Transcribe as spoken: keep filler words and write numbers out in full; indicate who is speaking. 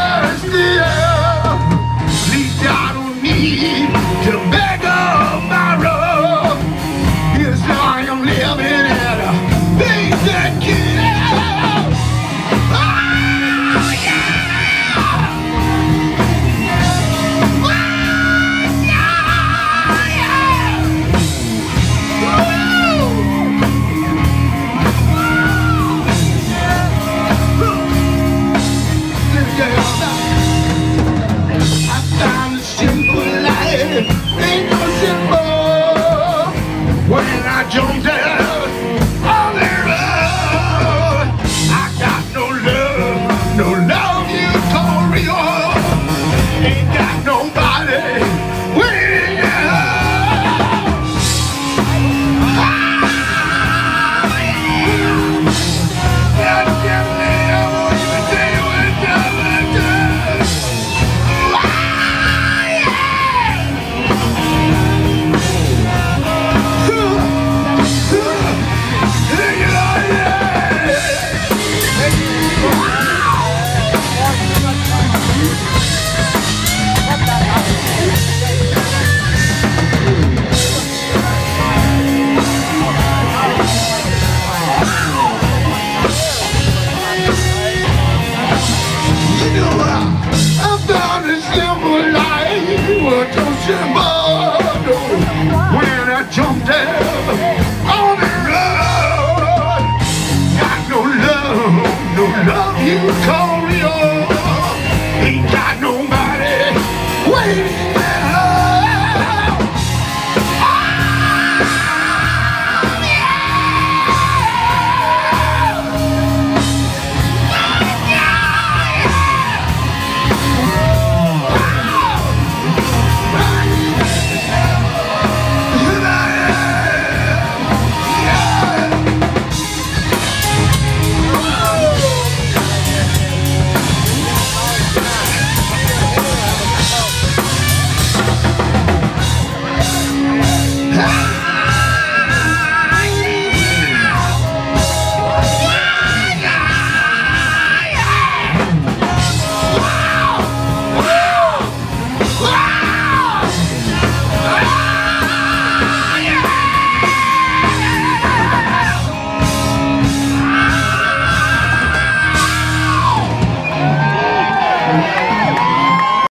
Speaker 1: thirsty. At least I don't need to beg of my road. Yes, I am living at a things that kill. Oh, yeah! Oh, yeah, yeah! I found a simple life, ain't no simple. When I jumped out on the road, I got no love, no love you call real. Ain't got nobody waiting out. I found a simple life, what don't you